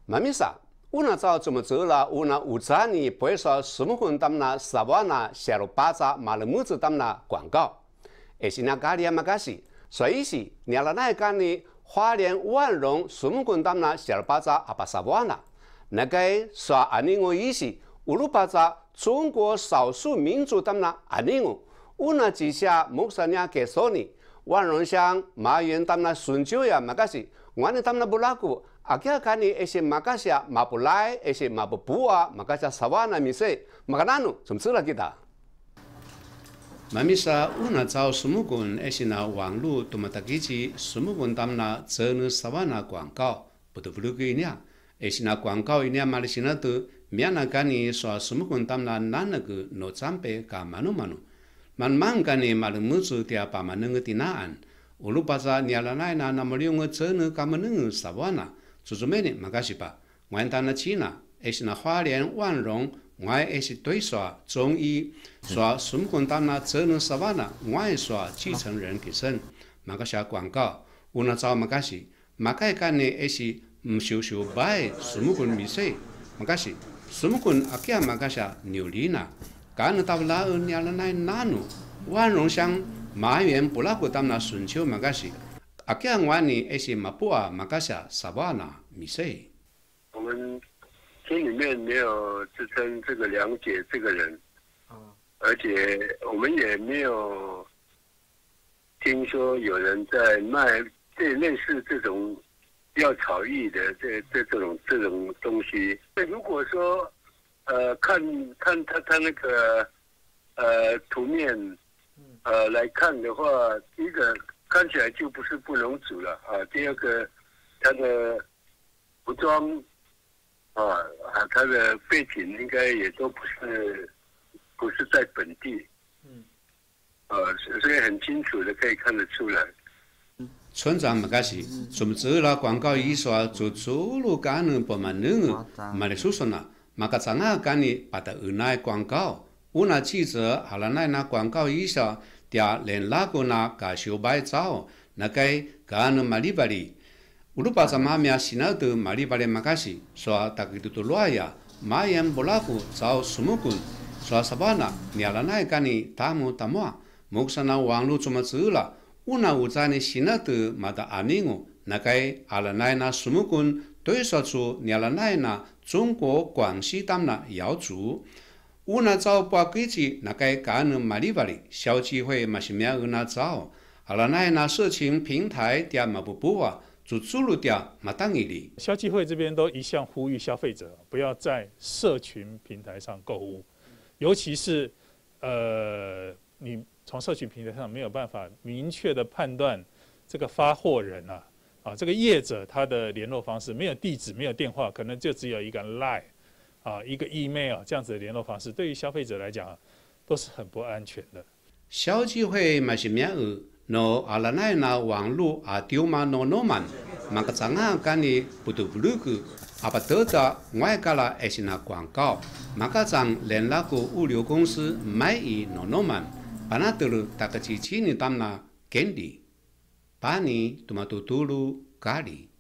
妈咪啥？我那早怎么走了？我那五十年不少什么混他们那沙瓦那下了巴扎马了木子他们那广告，而且那咖喱嘛咖西，所以是你那那干呢花莲万荣什么混他们那下了巴扎阿巴沙瓦那，那个说安尼我意思，乌鲁巴扎中国少数民族他们那安尼我那之下木山伢给说呢，万荣乡马园他们那顺州呀嘛咖西，我那他们那不拉古。Akhirnya kani ese makasya mapulai ese mapupua makasya sawana mise makananu sumsula kita. Mamisa una zao sumugun ese na 网络 tumatagiji sumugun tamna zenu sawana 广告 betul-betul ini ese na 广告 ini malisina tu miana kani soal sumugun tamna nanagu no sampai ka manu-manu man kani malumuzu dia pamanengu tinaan ulu pasa nialanai na namaliungu zenu ka menengu sawana Zuzumene magasipa, 我当那去呢，也是那花莲万荣，我也是对说中医，说孙公当那责任十万呢，我也说继承人给生，马个下广告，我那找马个是，马个干呢也是修白孙公米水，马个是孙公阿家马个下牛力呢，干那到拉尔伢了那哪努，万荣乡马园不拉古当那顺秋马个是。阿家我呢也是马布啊马嘎下沙瓦纳米塞。 我们心里面没有支撑这个了解这个人，而且我们也没有听说有人在卖这类似这种药草艺的这种东西。如果说看他那个图面来看的话，第一个。看起来就不是布农族了啊。第二个，他的服装他的背景应该也都不是在本地，所以很清楚的可以看得出来。 村长嘛，个是从这了广告一说，就走路干呢不嘛能，嘛的叔叔呢，嘛个长啊干呢，把它那广告，我那记者好了那广告一说。dia len lagu na ka siobai zao na kai ka anu malibali ulupa sama mia sinatu malibali makasi soa takitu luaya mayam bolaku zao sumukun soa sabana nialanai kani tamu tamua muksana wanglu cuma zula una uzani sinatu mata aningu na kai alanai na sumukun对说出nialanai na 中国广西当那瑶族。我那早把规矩那该干呢马里巴里小机会嘛是苗那早，好了那社群平台点嘛不啊，就注入掉嘛当一里。 消基会这边都一向呼吁消费者不要在社群平台上购物，尤其是你从社群平台上没有办法明确的判断这个发货人这个业者他的联络方式没有地址没有电话，可能就只有一个 line。一个 email 这样子的联络方式，对于消费者来讲都是很不安全的。 消基会嘛是苗no 阿拉奈那网络丢嘛 no man， 嘛个长啊干你不得不路个，阿不得的外加了也是那广告，嘛个长连那个物流公司买一 no man， 把那得了大个机器你当那给你，把你多嘛都多路咖喱。